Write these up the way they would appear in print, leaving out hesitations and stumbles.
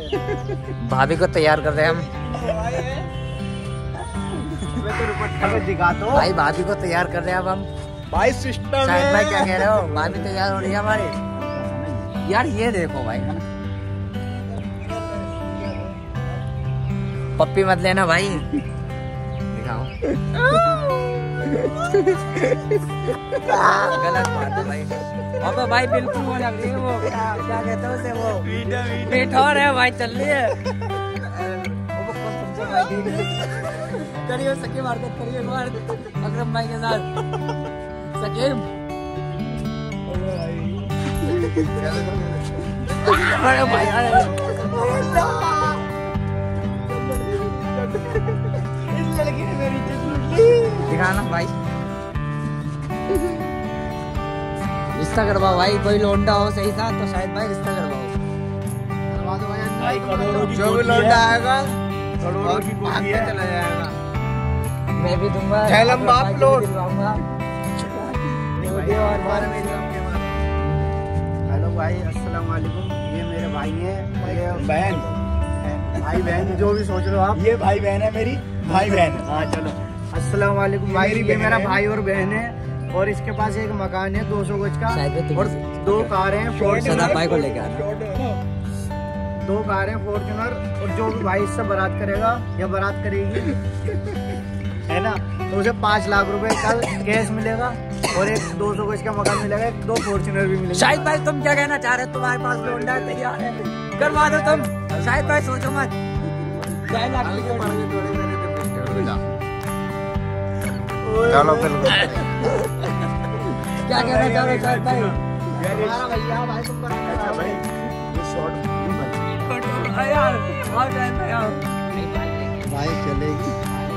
भाभी को तैयार कर रहे हैं हम। दिखा दो भाई भाभी को तैयार कर रहे हैं अब हम। भाई सिस्टम शायद भाई क्या कह रहे हो? भाभी तैयार हो रही है हमारी। यार ये देखो भाई, पप्पी मत लेना भाई, दिखाओ। गलत बात है भाई। अबे भाई बिल्कुल वो लग रही है, वो क्या कहते हैं उसे, वो पिठौर है भाई, चल रही है। करिए सकीम हरकत करिए अकरम भाई के साथ। सकीम अरे भाई इस लड़की ने मेरी इज्जत लूट ली। दिखाना भाई, रिश्ता करवाओ भाई। कोई लोंडा हो सही साथ तो शायद भाई रिश्ता करवाओ। भाई करोड़ों की जो भी लोंडा आएगा करोड़ों की कोठी है, चला जाएगा। मैं भी दूंगा। झेलम बाप लोग। हेलो भाई, अस्सलाम वालेकुम। ये मेरे भाई हैं, बहन, भाई बहन जो भी सोच रहे हो आप। ये भाई बहन है मेरी, भाई बहन। हाँ चलो, अस्सलाम वालेकुम भाई। ये मेरा भाई और बहन है, और इसके पास एक मकान है 200 गज का, और 2 कार हैं फॉर्च्यूनर। भाई को लेके आना। 2 कार हैं फॉर्च्यूनर, और जो भी भाई इससे बारात करेगा या बारात करेगी है ना, तो उसे 5 लाख रुपए कल कैश मिलेगा, और एक 200 गज का मकान मिलेगा, 2 फॉर्च्यूनर भी मिलेगा। शाहिद भाई तुम क्या कहना चाह रहे हो? तुम्हारे पास लोंडा है, तैयार है, करवा दो तुम। शाहिद भाई सोचो मत। चलो फिर क्या कहना चाह रहे हो शाहिद भाई? हमारा भैया भाई तुम अच्छा भाई, ये शॉर्ट यार बहुत टाइम पे यार भाई चलेगी।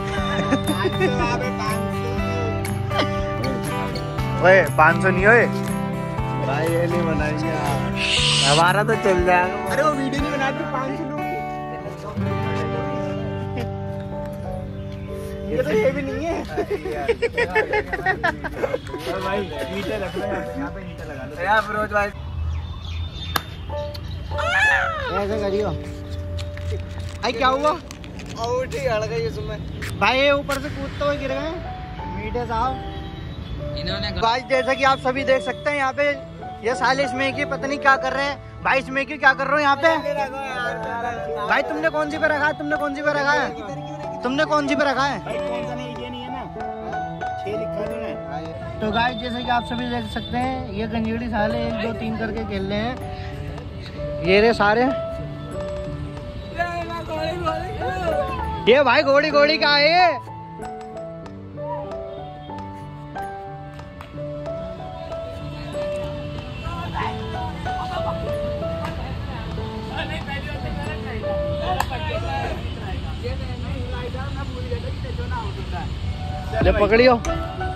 ओए 500 नहीं होए भाई, ये नहीं बनाएंगे यार, हमारा तो चल जाएगा। अरे वो वीडियो नहीं बना रही 500 लोग। ये तो ये भी नहीं है भाई, नीचे रख लो, यहाँ पे नीचे लगा लो यार फिरोज भाई। ऐसा करियो भाई। क्या हुआ? आउट ही अड़ गई उसमें भाई ये ऊपर से कूदते हुए गिर गए मीठे साहब। इन्होंने भाई जैसा कि आप सभी देख सकते हैं, यहाँ पे ये साले इसमें की पता नहीं क्या कर रहे हैं। भाई इसमें की क्या कर रहे हो यहाँ पे? भाई तुमने कौन सी पे रखा है? तुमने कौन सी पे रखा है? तुमने कौन सी पे रखा है? ये नहीं है ना, 6 लिखा है। तो गाइस जैसे कि आप सभी देख सकते हैं, ये गंजेड़ी साले 1 2 3 करके खेल रहे हैं। ये रे सारे, ये भाई घोड़ी घोड़ी का है ये। ले पकड़ियो।